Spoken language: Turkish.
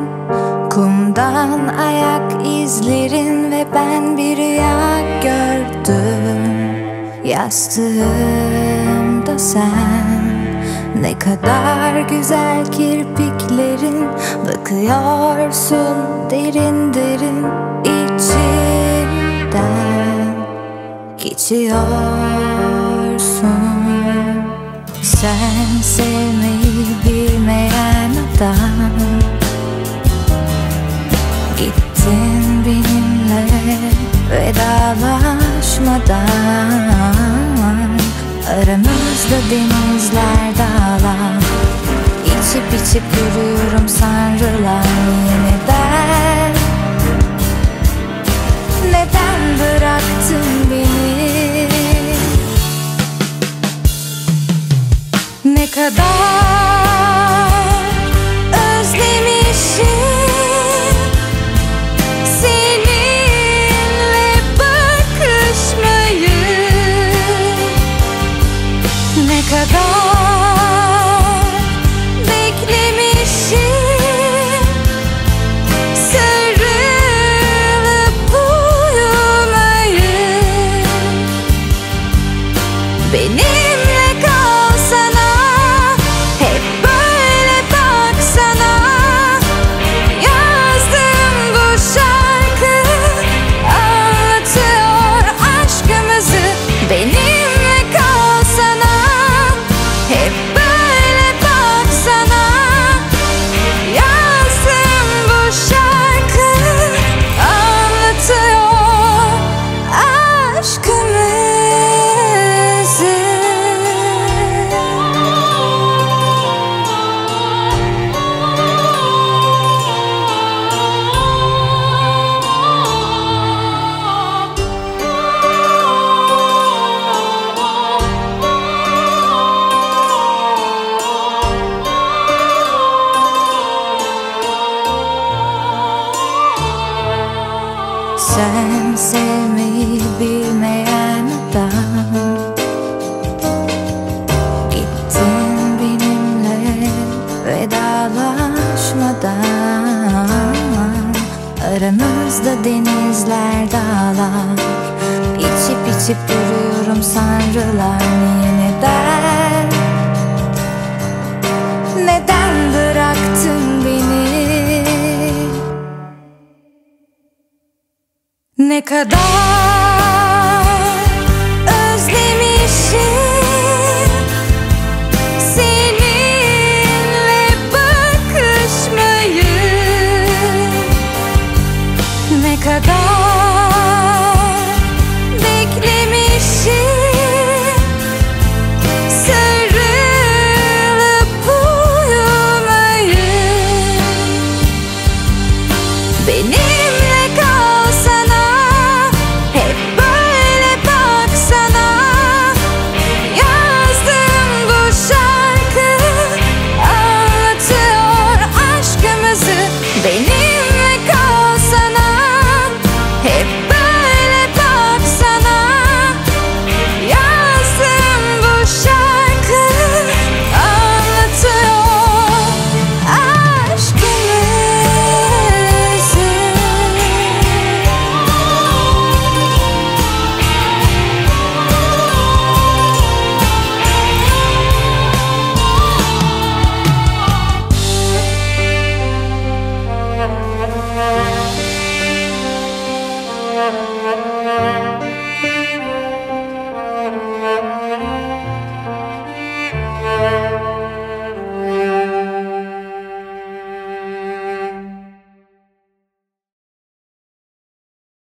Kumdan ayak izlerin ve ben bir rüya gördüm. Yastığımda sen, ne kadar güzel kirpiklerin, bakıyorsun derin derin içinden geçiyorsun. Sen sevmeyi bilmeyen adam, gittin benimle vedalaşmadan. Aramızda denizler, dağlar, İçip içip yürüyorum sanrılar. Neden, neden bıraktın beni? Ne kadar özlemişim seninle bakışmayı. Ne kadar beklemişim sarılıp uyumayı. Benimle kalsana, hep böyle baksana. Yazdığım bu şarkı anlatıyor aşkımızı. Benimle kalsana, hep böyle baksana. Yazdığım bu şarkı anlatıyor aşkımızı. Sen sevmeyi bilmeyen adam, gittin benimle vedalaşmadan. Aramızda denizler, dağlar, İçip içip duruyorum sanrılar. Niye, neden, neden bıraktın beni? Ne kadar